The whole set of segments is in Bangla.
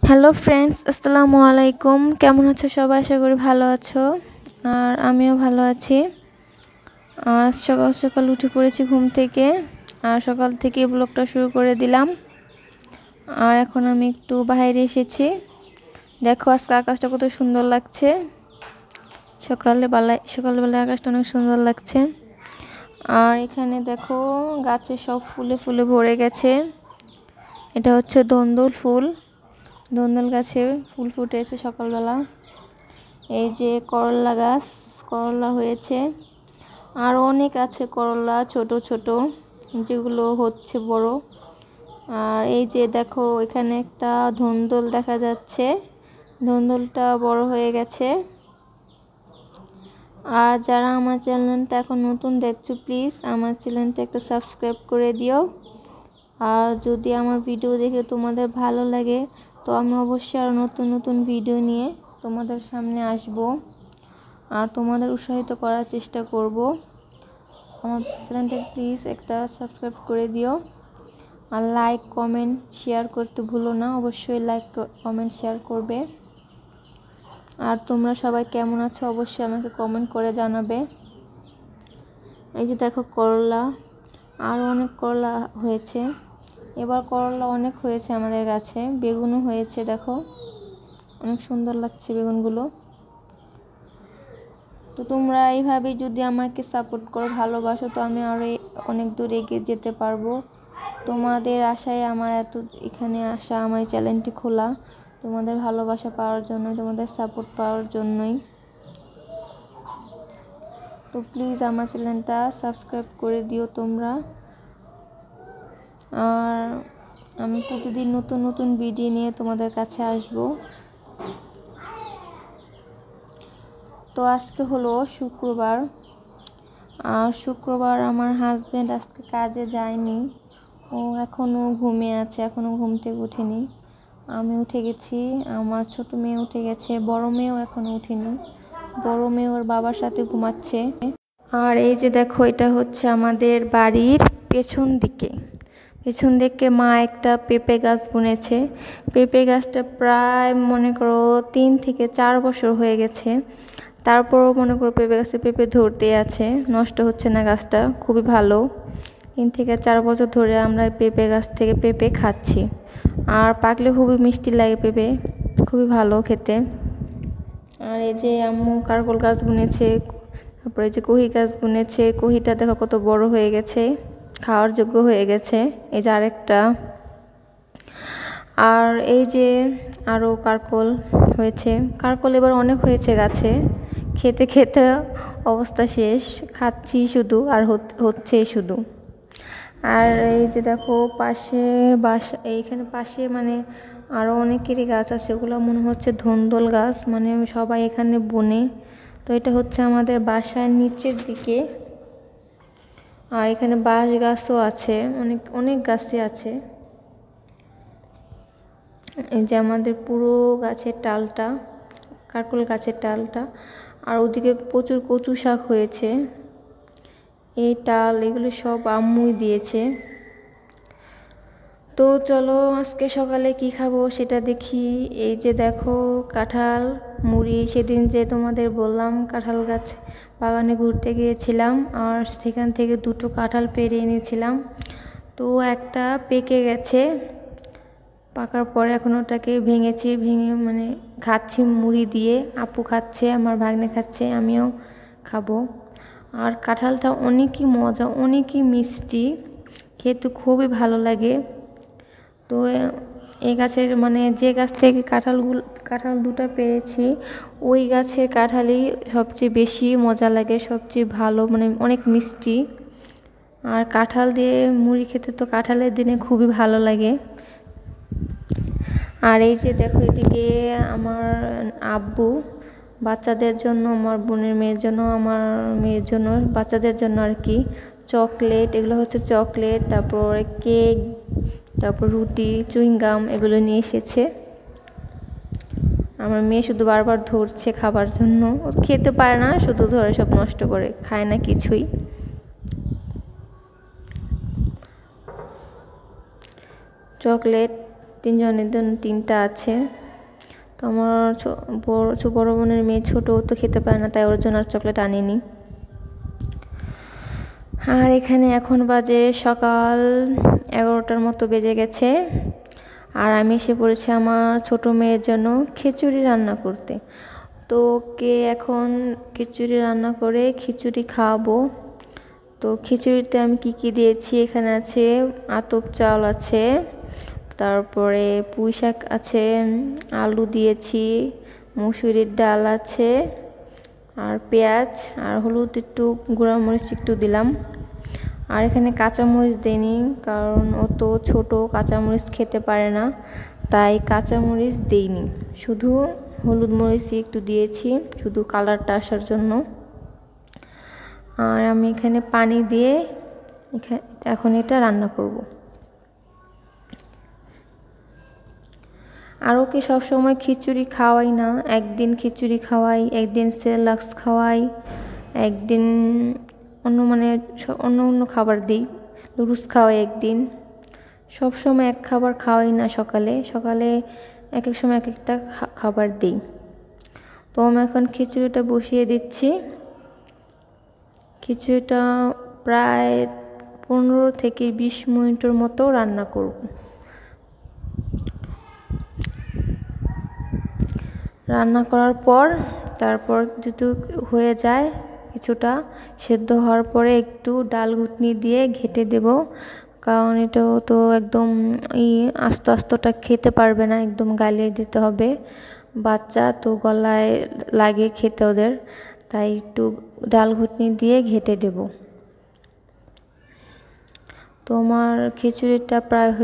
হ্যালো ফ্রেন্ডস, আসসালামু আলাইকুম। কেমন আছো সবাই? আশা করি ভালো আছো। আর আমিও ভালো আছি। আজ সকাল সকাল উঠে পড়েছি ঘুম থেকে, আর সকাল থেকে ব্লগটা শুরু করে দিলাম। আর এখন আমি একটু বাইরে এসেছি। দেখো আজকে আকাশটা কত সুন্দর লাগছে। সকালবেলায় আকাশটা অনেক সুন্দর লাগছে। আর এখানে দেখো গাছে সব ফুলে ফুলে ভরে গেছে। এটা হচ্ছে ধন্দল ফুল। ধন্দল গাছে ফুল ফুটেছে সকালবেলা। এই যে করলা গাছ, করলা হয়েছে। আর অনেক আছে করলা, ছোট ছোট, যেগুলো হচ্ছে বড়। আর এই যে দেখো এখানে একটা ধন্দল দেখা যাচ্ছে, ধন্দলটা বড় হয়ে গেছে। আর যারা আমার চ্যানেলটা এখন নতুন দেখছো, প্লিজ আমার চ্যানেলটা একটা সাবস্ক্রাইব করে দিও। আর যদি আমার ভিডিও দেখে তোমাদের ভালো লাগে, তো আমি অবশ্যই আরও নতুন নতুন ভিডিও নিয়ে তোমাদের সামনে আসব আর তোমাদের উৎসাহিত করার চেষ্টা করব। আমার চ্যানেলটা প্লিজ একটা সাবস্ক্রাইব করে দিও। আর লাইক কমেন্ট শেয়ার করতে ভুলো না, অবশ্যই লাইক কমেন্ট শেয়ার করবে। আর তোমরা সবাই কেমন আছো অবশ্যই আমাকে কমেন্ট করে জানাবে। এই যে দেখো করলা, আরও অনেক করলা হয়েছে। এবার করলা অনেক হয়েছে আমাদের গাছে। বেগুনও হয়েছে, দেখো অনেক সুন্দর লাগছে বেগুনগুলো। তো তোমরা এইভাবে যদি আমাকে সাপোর্ট করো, ভালোবাসো, তো আমি আরও অনেক দূর এগিয়ে যেতে পারবো। তোমাদের আশায় আমার এখানে আসা, আমার চ্যানেলটি খোলা তোমাদের ভালোবাসা পাওয়ার জন্য, তোমাদের সাপোর্ট পাওয়ার জন্যই। তো প্লিজ আমার চ্যানেলটা সাবস্ক্রাইব করে দিও তোমরা। আর আমি প্রতিদিন নতুন নতুন ভিডিও নিয়ে তোমাদের কাছে আসব। তো আজকে হলো শুক্রবার। আর শুক্রবার আমার হাজব্যান্ড আজকে কাজে যায়নি, ও এখনও ঘুমিয়ে আছে, এখনও ঘুম থেকে উঠেনি। আমি উঠে গেছি, আমার ছোট মেয়ে উঠে গেছে, বড় মেয়েও এখনও উঠেনি। বড় মেয়ে ওর বাবার সাথে ঘুমাচ্ছে। আর এই যে দেখো এটা হচ্ছে আমাদের বাড়ির পেছন দিকে মা একটা পেঁপে গাছ বুনেছে। পেঁপে গাছটা প্রায় মনে করো 3 থেকে 4 বছর হয়ে গেছে। তারপরও মনে করো পেঁপে গাছে পেঁপে ধরতে আছে, নষ্ট হচ্ছে না গাছটা, খুবই ভালো। 3 থেকে 4 বছর ধরে আমরা পেঁপে গাছ থেকে পেঁপে খাচ্ছি। আর পাকলে খুবই মিষ্টি লাগে পেঁপে, খুবই ভালো খেতে। আর এই যে আম্মু কারকল গাছ বুনেছে, তারপরে যে কহি গাছ বুনেছে। কহিটা দেখো কত বড় হয়ে গেছে, খাওয়ার যোগ্য হয়ে গেছে। এই যে আরেকটা। আর এই যে আরও কারকল হয়েছে। কারকল এবার অনেক হয়েছে গাছে, খেতে খেতে অবস্থা শেষ, খাচ্ছি শুধু আর হচ্ছে শুধু। আর এই যে দেখো পাশে এইখানে পাশে মানে আরও অনেকেরই গাছ আছে, ওগুলো মনে হচ্ছে ধন্দল গাছ, মানে সবাই এখানে বনে। তো এটা হচ্ছে আমাদের বাসার নিচের দিকে। আর এখানে বাঁশ গাছও আছে, অনেক অনেক গাছই আছে। এই যে আমাদের পুরো গাছের টালটা, কারকল গাছের টালটা। আর ওদিকে প্রচুর কচু শাক হয়েছে। এই টাল এগুলো সব আম্মুই দিয়েছে। তো চলো আজকে সকালে কি খাবো সেটা দেখি। এই যে দেখো কাঁঠাল মুড়ি, সেদিন যে তোমাদের বললাম কাঁঠাল গাছ বাগানে ঘুরতে গিয়েছিলাম, আর সেখান থেকে 2টো কাঁঠাল পেড়ে এনেছিলাম। তো একটা পেকে গেছে, পাকার পরে এখন ওটাকে ভেঙে মানে খাচ্ছি মুড়ি দিয়ে। আপু খাচ্ছে, আমার ভাগ্নে খাচ্ছে, আমিও খাবো। আর কাঁঠালটা অনেকই মজা, অনেকই মিষ্টি, খেতে খুবই ভালো লাগে। তো এই গাছের মানে যে গাছ থেকে কাঁঠাল 2টা পেয়েছি, ওই গাছের কাঁঠালই সবচেয়ে বেশি মজা লাগে, সবচেয়ে ভালো, মানে অনেক মিষ্টি। আর কাঁঠাল দিয়ে মুড়ি খেতে তো কাঁঠালের দিনে খুবই ভালো লাগে। আর এই যে দেখো এদিকে আমার আব্বু বাচ্চাদের জন্য, আমার বোনের মেয়ের জন্য, আমার মেয়ের জন্য, বাচ্চাদের জন্য আর কি, চকলেট, এগুলো হচ্ছে চকলেট, তারপর কেক, তারপর রুটি, চুইংগাম এগুলো নিয়ে এসেছে। আমার মেয়ে শুধু বারবার ধরছে খাবার জন্য, ও খেতে পারে না, শুধু ধরে সব নষ্ট করে, খায় না কিছুই। চকলেট, তিনজনের জন্য 3টা আছে। তো আমার বড় বোনের মেয়ে ছোট, তো খেতে পারে না, তাই ওর জন্য আর চকলেট আনিনি। আর এখানে এখন বাজে সকাল 11টার মতো বেজে গেছে। আর আমি এসে পড়েছি আমার ছোট মেয়ের জন্য খিচুড়ি রান্না করতে। তো ওকে এখন খিচুড়ি রান্না করে খিচুড়ি খাওয়াবো। তো খিচুড়িতে আমি কি দিয়েছি, এখানে আছে আতপ চাল আছে, তারপরে পুঁই শাক আছে, আলু দিয়েছি, মুসুরির ডাল আছে, আর পেঁয়াজ আর হলুদ একটু, গুঁড়া মরিচ একটু দিলাম। আর এখানে কাঁচামরিচ দিইনি, কারণ ও তো ছোটো, কাঁচামরিচ খেতে পারে না, তাই কাঁচামরিচ দিইনি। শুধু হলুদ মরিচ একটু দিয়েছি, শুধু কালারটা আসার জন্য। আর আমি এখানে পানি দিয়ে এখন এটা রান্না করব। আর ওকে সবসময় খিচুড়ি খাওয়াই না, একদিন খিচুড়ি খাওয়াই, একদিন সেরেলাক্স খাওয়াই, একদিন অন্য খাবার দিই, নুডলস খাওয়াই একদিন। সবসময় এক খাবার খাওয়াই না, সকালে এক এক সময় এক একটা খাবার দিই। তো আমি এখন খিচুড়িটা বসিয়ে দিচ্ছি। খিচুড়িটা প্রায় 15 থেকে 20 মিনিটের মতো রান্না করব। রান্না করার পর তারপর যদি হয়ে যায়, কিছুটা সেদ্ধ হওয়ার পরে একটু ডাল ঘুটনি দিয়ে ঘেঁটে দেব, কারণ এটাও তো একদম আস্তটা খেতে পারবে না, একদম গালিয়ে দিতে হবে। বাচ্চা তো গলায় লাগে খেতে ওদের, তাই একটু ডাল ঘুটনি দিয়ে ঘেঁটে দেব। তো আমার খিচুড়িটা প্রায়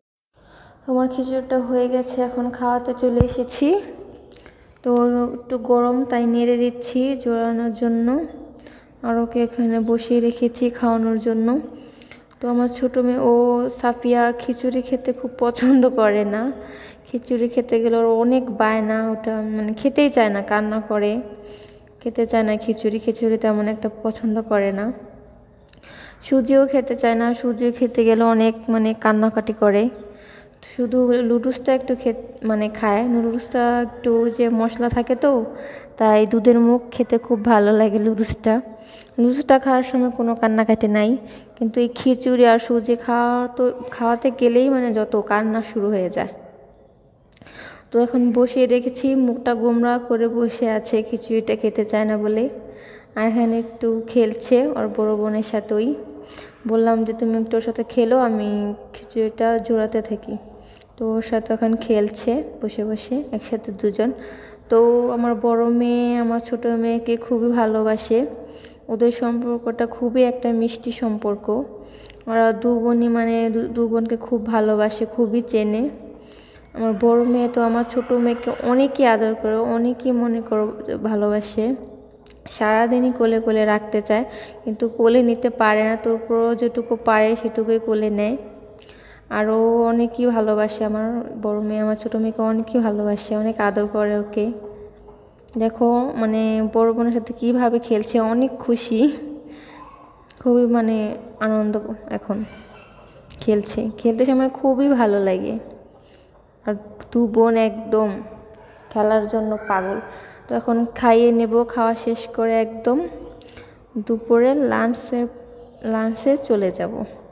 হয়ে গেছে, এখন খাওয়াতে চলে এসেছি। তো একটু গরম, তাই নেড়ে দিচ্ছি জোড়ানোর জন্য। আর ওকে এখানে বসিয়ে রেখেছি খাওয়ানোর জন্য। তো আমার ছোটো মেয়ে সাফিয়া খিচুড়ি খেতে খুব পছন্দ করে না। খিচুড়ি খেতে গেলে ওর অনেক বায়না, ওটা খেতেই চায় না, কান্না করে, খেতে চায় না খিচুড়ি তেমন একটা পছন্দ করে না। সুজিও খেতে চায় না, সুজি খেতে গেলে অনেক কান্নাকাটি করে। শুধু নুডলসটা একটু খায়, নুডলসটা একটু যে মশলা থাকে, তো তাই দুধের মুখ খেতে খুব ভালো লাগে নুডলসটা খাওয়ার সময় কোনো কান্নাকাটি নাই। কিন্তু এই খিচুড়ি আর সুজি খাওয়াতে গেলেই যত কান্না শুরু হয়ে যায়। তো এখন বসিয়ে রেখেছি, মুখটা গোমড়া করে বসে আছে, খিচুড়িটা খেতে চায় না বলে। আর এখানে একটু খেলছে ওর বড় বোনের সাথেই। বললাম যে তুমি একটু ওর সাথে খেলো, আমি খিচুড়িটা জোড়াতে থাকি। তো ওর সাথে এখন খেলছে বসে বসে একসাথে দুজন। তো আমার বড় মেয়ে আমার ছোট মেয়েকে খুবই ভালোবাসে, ওদের সম্পর্কটা খুবই একটা মিষ্টি সম্পর্ক। ওরা দু বোনই দু বোনকে খুব ভালোবাসে, খুবই চেনে। আমার বড় মেয়ে তো আমার ছোট মেয়েকে অনেকই আদর করে, অনেকই মনে করো ভালোবাসে, সারাদিনই কোলে কোলে রাখতে চায়, কিন্তু কোলে নিতে পারে না, তারপরও যেটুকু পারে সেটুকুই কোলে নেয়। আরও অনেকই ভালোবাসে আমার বড় মেয়ে, আমার ছোটো মেয়েকে অনেকই ভালোবাসে, অনেক আদর করে ওকে। দেখো বড় বোনের সাথে কীভাবে খেলছে, অনেক খুশি, খুবই আনন্দ। এখন খেলতে সময় খুবই ভালো লাগে। আর দু বোন একদম খেলার জন্য পাগল। তো এখন খাইয়ে নেব, খাওয়া শেষ করে একদম দুপুরে লাঞ্চে চলে যাব।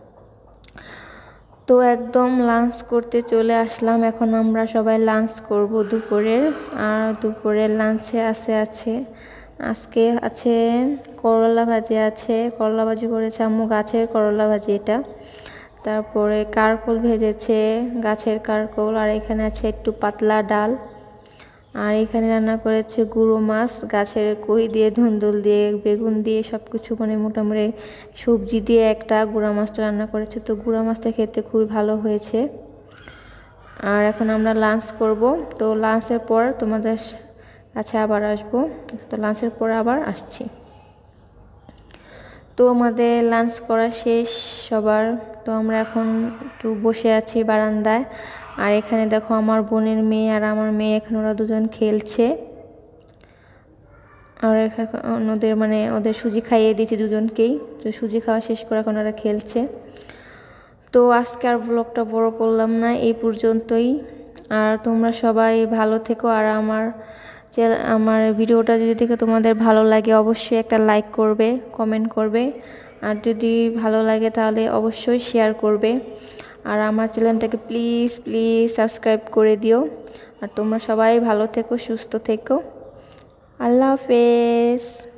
তো একদম লাঞ্চ করতে চলে আসলাম, এখন আমরা সবাই লাঞ্চ করব দুপুরের। আর দুপুরের লাঞ্চে আজকে আছে করলা ভাজি আছে, করলা ভাজি করেছে আম্মু, গাছের করলা ভাজি এটা। তারপরে কারকল ভেজেছে, গাছের কারকল। আর এখানে আছে একটু পাতলা ডাল। আর এখানে রান্না করেছে গুঁড়ো মাছ, গাছের কই দিয়ে, ধুন্দুল দিয়ে, বেগুন দিয়ে, সব কিছু মোটামুটি সবজি দিয়ে একটা গুঁড়া মাছটা রান্না করেছে। তো গুঁড়া মাছটা খেতে খুবই ভালো হয়েছে। আর এখন আমরা লাঞ্চ করব। তো লাঞ্চের পর তোমাদের কাছে আবার আসবো। তো লাঞ্চের পর আবার আসছি। তো আমাদের লাঞ্চ করা শেষ সবার। তো আমরা এখন একটু বসে আছি বারান্দায়। আর এখানে দেখো আমার বোনের মেয়ে আর আমার মেয়ে, এখন ওরা দুজন খেলছে। আর ওদের ওদের সুজি খাইয়ে দিয়েছি দুজনকেই। তো সুজি খাওয়া শেষ করে এখন ওরা খেলছে। তো আজকে আর ব্লগটা বড় করলাম না, এই পর্যন্তই। আর তোমরা সবাই ভালো থেকো। আর আমার ভিডিওটা যদি দেখে তোমাদের ভালো লাগে অবশ্যই একটা লাইক করবে, কমেন্ট করবে। আর যদি ভালো লাগে তাহলে অবশ্যই শেয়ার করবে। আর আমার চ্যানেলটাকে প্লিজ প্লিজ সাবস্ক্রাইব করে দিও। আর তোমরা সবাই ভালো থেকো, সুস্থ থেকো। আল্লাহ হাফেজ।